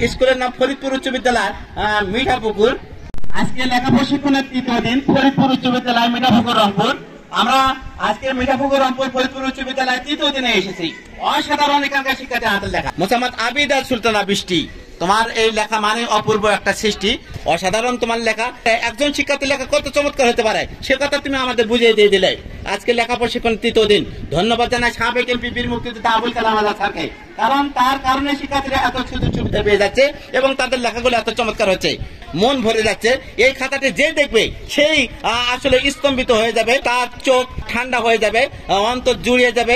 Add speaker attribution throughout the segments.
Speaker 1: স্কুলের নাম ফরিদপুর উচ্চ বিদ্যালয় মিঠাপুকুর। আজকে লেখা প্রশিক্ষণের তৃতীয় দিন, ফরিদপুর উচ্চ বিদ্যালয় মিঠাপুকুর রংপুর। আমরা আজকে মিঠাপুকুর রংপুর ফরিদপুর উচ্চ বিদ্যালয় তৃতীয় দিনে এসেছি। অসাধারণ এখানকার শিক্ষার্থী হাতের লেখা। মোসাম্মদ আবিদা সুলতানা বৃষ্টি, তোমার এই লেখা মানে অপূর্ব একটা সৃষ্টি, অসাধারণ তোমার লেখা। একজন শিক্ষার্থীর লেখা কত চমৎকার হতে পারে সে কথা তুমি আমাদের বুঝিয়ে দিয়ে দিলে। আজকে লেখা প্রশিক্ষণ তৃতীয় দিন। ধন্যবাদ জানাই সাবেক এমপি বীর মুক্তিযোদ্ধা আবুল কালাম আজাদ স্যারকে, কারণ তার কারণে শিক্ষার্থীরা এত সুযোগ সুবিধা পেয়ে যাচ্ছে এবং তাদের লেখাগুলো এত চমৎকার হচ্ছে, মন ভরে যাচ্ছে। এই খাতাটি যে দেখবে সেই আসলে স্তম্ভিত হয়ে যাবে, তার চোখ ঠান্ডা হয়ে যাবে, অন্তর জুড়িয়ে যাবে।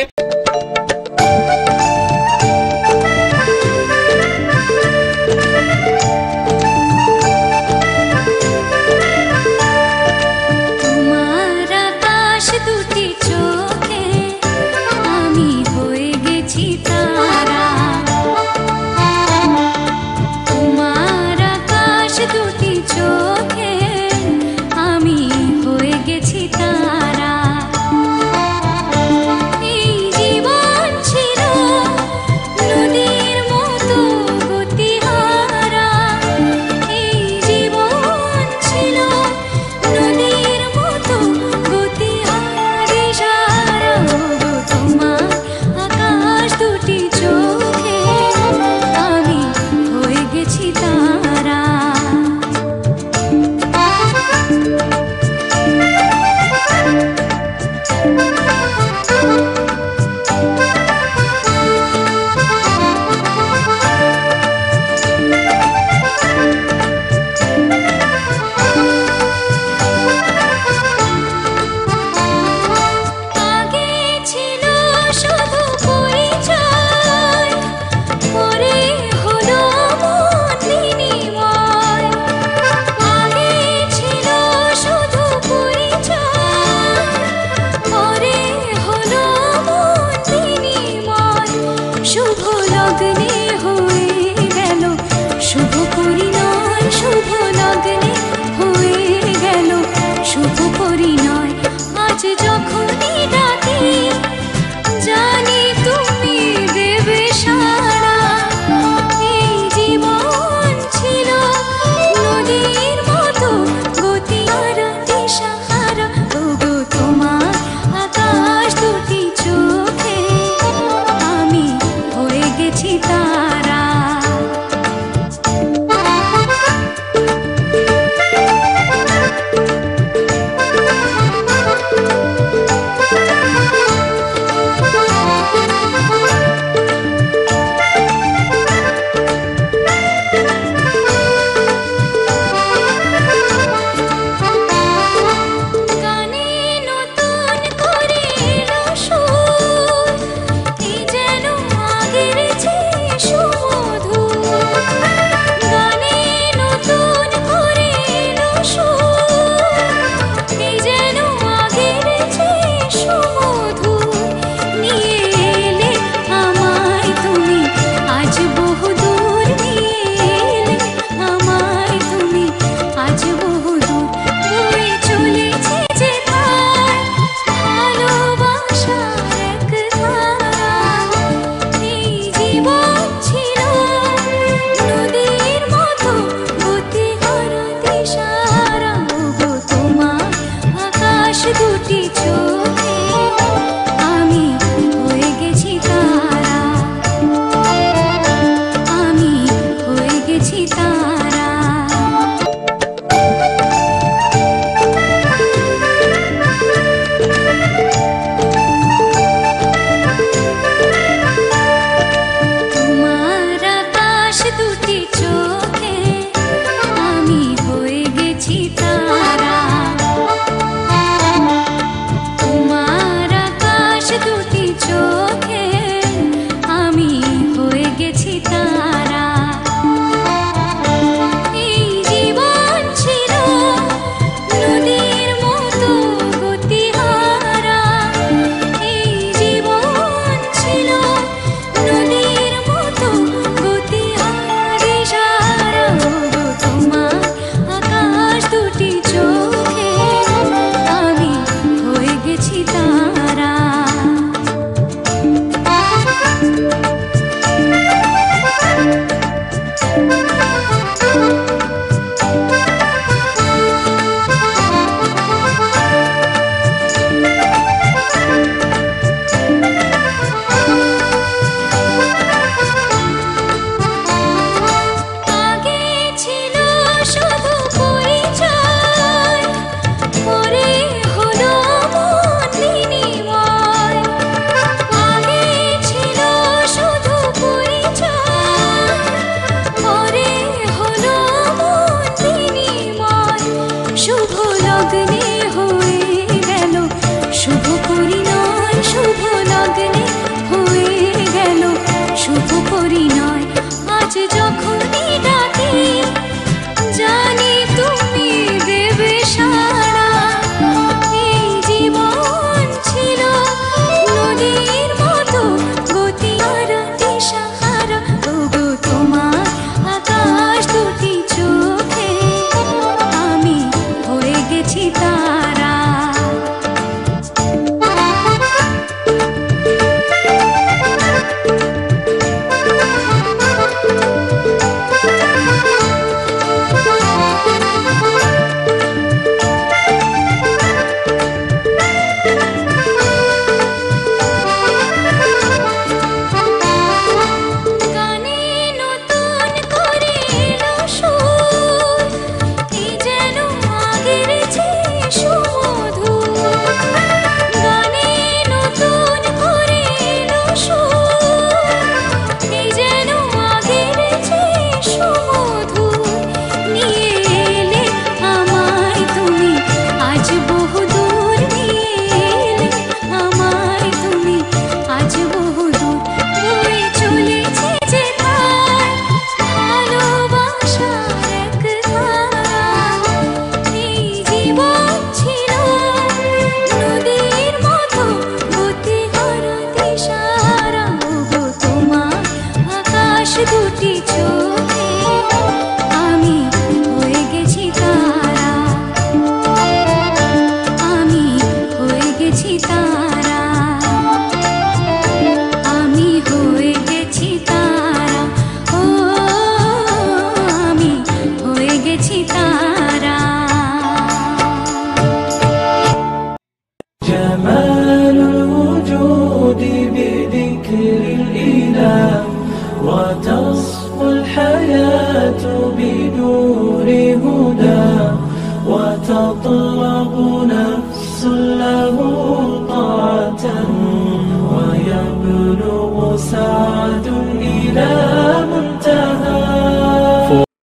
Speaker 2: تطلب